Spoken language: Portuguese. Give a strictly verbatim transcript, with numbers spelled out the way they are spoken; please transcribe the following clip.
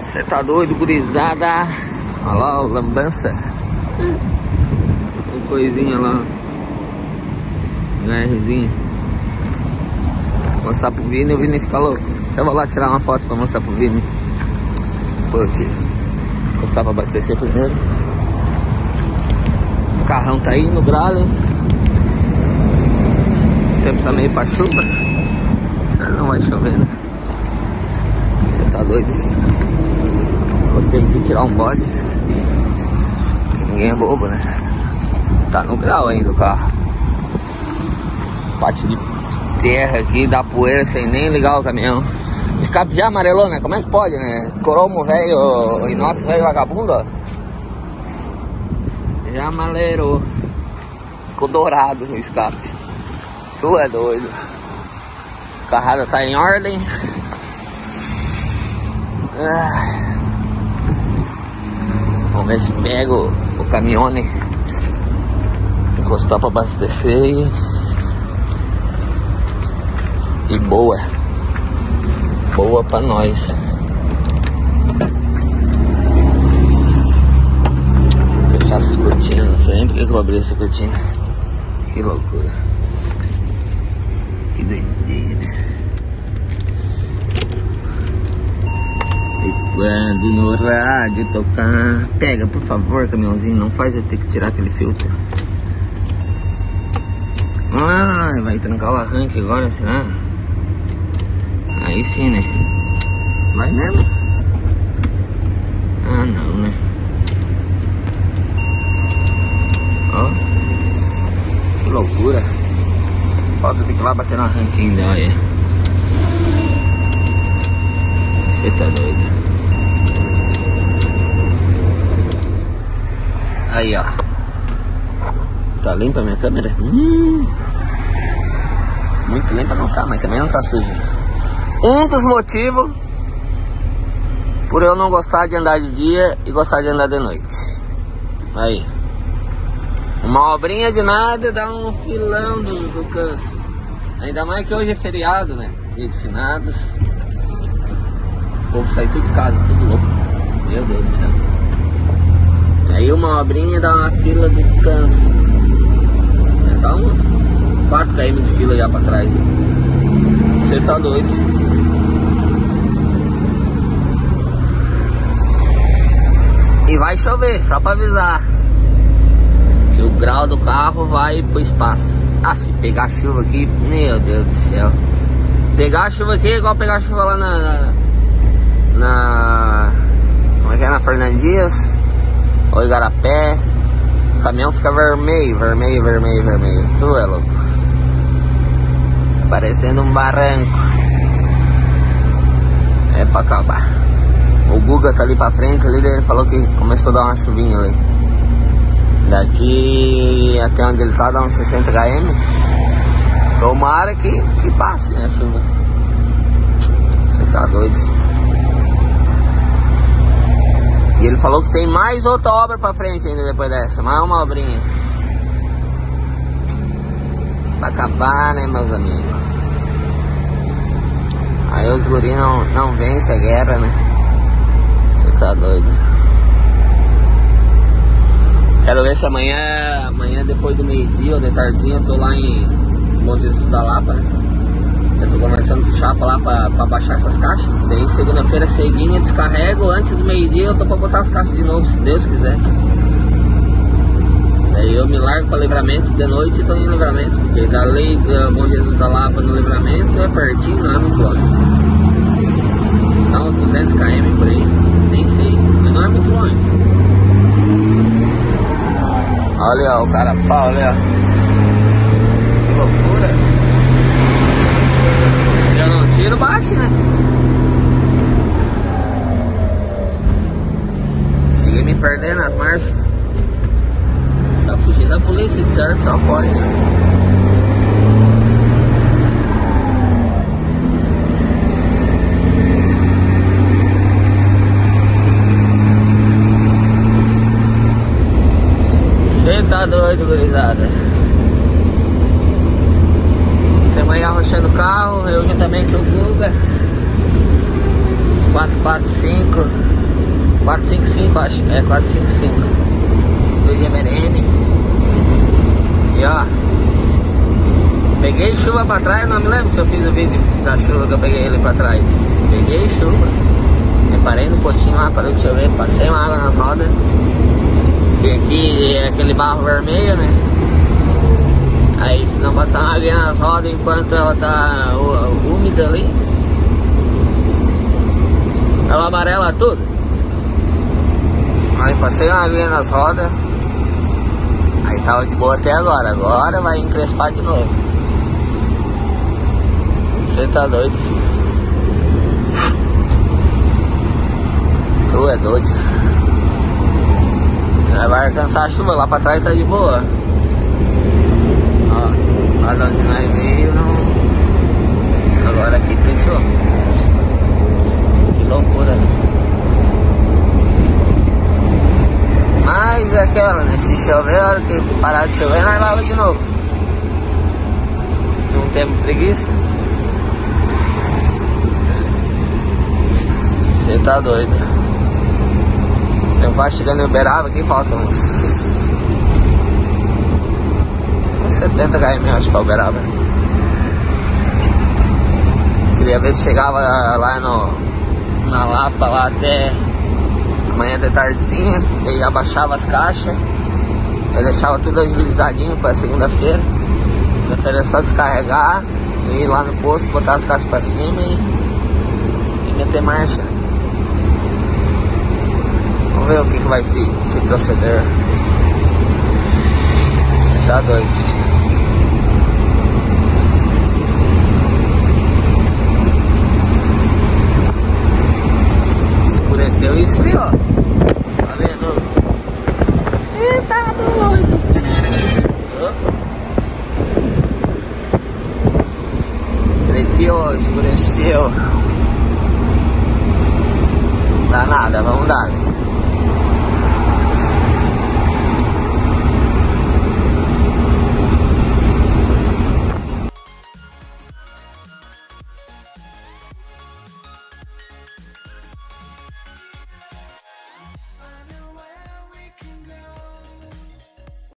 Você tá doido, gurizada? Olha lá, o lambança. Uma coisinha lá. HRzinho. Mostrar pro Vini e o Vini fica louco. Então eu vou lá tirar uma foto pra mostrar pro Vini. Porque encostar pra abastecer primeiro. O carrão tá aí no grau, hein? O tempo tá meio pra chuva. Será que não vai chover, né? Você tá doido, filho? Gostei de tirar um bode. Ninguém é bobo, né? Tá no grau ainda o carro. Parte de terra aqui, dá poeira sem nem ligar o caminhão. O escape já amarelou, né? Como é que pode, né? Cromo velho, inox velho vagabundo, ó. Já amarelou. Ficou dourado o escape. Tu é doido. A carrada tá em ordem. Ah. Vamos ver se pego o caminhone. Encostar pra abastecer e... e boa. Boa pra nós. Vou fechar essas cortinas. Não sei nem porque eu vou abrir essa cortina. Que loucura. Que doideira. E quando no rádio tocar... Pega, por favor, caminhãozinho. Não faz eu ter que tirar aquele filtro. Ah, vai trancar o arranque agora, será? Aí sim, né? Vai mesmo? Ah, não, né? Ó. Que loucura. Falta ter que ir lá bater no arranque ainda, olha. Você tá doido. Aí, ó. Tá limpa a minha câmera? Hum. Muito limpa não tá, mas também não tá suja. Um dos motivos por eu não gostar de andar de dia e gostar de andar de noite. Aí. Uma obrinha de nada dá um filão do, do canso. Ainda mais que hoje é feriado, né? Dia de finados. O povo sai tudo de casa, tudo louco. Meu Deus do céu. Aí uma obrinha dá uma fila do canso. Dá uns quatro quilômetros de fila já pra trás. Você tá doido. E vai chover, só pra avisar. Que o grau do carro vai pro espaço. Ah, se pegar chuva aqui, meu Deus do céu. Pegar chuva aqui é igual pegar chuva lá na... Na... na como é que é? Na Fernandias ou Igarapé. O caminhão fica vermelho, vermelho, vermelho, vermelho. Tu é louco. Parecendo um barranco. É pra acabar. O Guga tá ali pra frente, ali ele falou que começou a dar uma chuvinha ali. Daqui até onde ele tá dá uns sessenta quilômetros. Tomara que, que passe, né, a chuva. Você tá doido. E ele falou que tem mais outra obra pra frente ainda depois dessa. Mais uma obrinha. Vai acabar, né, meus amigos? Aí os guris não, não vencem a guerra, né? Você tá doido. Quero ver se amanhã, amanhã depois do meio-dia ou de tardezinha, eu tô lá em Bom Jesus da Lapa, né? Eu tô conversando com o Chapa lá pra, pra baixar essas caixas. Daí segunda-feira ceguinha descarrego. Antes do meio-dia eu tô pra botar as caixas de novo, se Deus quiser. Daí eu me largo pra Livramento de noite e tô em Livramento. Porque dali Bom Jesus da Lapa no Livramento é pertinho, não é muito longe. Dá uns duzentos quilômetros por aí. Nem sei, mas não é muito longe. Olha ó, o cara pau, olha ó. Que loucura. Se eu não tiro, bate, né? Cheguei me perdendo nas marchas. Tá fugindo da polícia, de certo, só pode, né? Você tá doido, gurizada. Amanhã arrochando o carro, eu juntamente o Guga quatro quatro cinco. quatro cinco cinco, acho. É quatro cinco cinco. dois M N N. E ó, peguei chuva pra trás. Não me lembro se eu fiz o vídeo da chuva que eu peguei ele pra trás. Peguei chuva. Eu parei no postinho lá, parou de chover. Passei uma água nas rodas. Que aqui é aquele barro vermelho, né? Aí se não passar uma água nas rodas enquanto ela tá úmida ali, ela amarela tudo. Aí passei uma aguinha nas rodas. Aí tava de boa até agora. Agora vai encrespar de novo. Você tá doido, filho. Tu é doido. Vai alcançar a chuva. Lá pra trás tá de boa. Ó, lá de onde nós veio não. Agora aqui pensou. Que loucura, né? Mas é aquela, né? Se chover, a hora que parar de chover, nós lava de novo. Não temos preguiça. Você tá doido. Tem quase chegando em Uberaba aqui, faltam uns, uns setenta quilômetros, acho, pra Uberaba. Queria ver se chegava lá no, na Lapa, lá até amanhã de tardezinha, aí abaixava as caixas, eu deixava tudo agilizadinho para segunda-feira. Segunda-feira é só descarregar, ir lá no posto, botar as caixas para cima e, e meter marcha. Vamos ver o que, que vai se, se proceder. Você tá doido. Escureceu e esfriou. Tá vendo? Você tá doido, filho. Preteou, escureceu. Dá nada, vamos dar.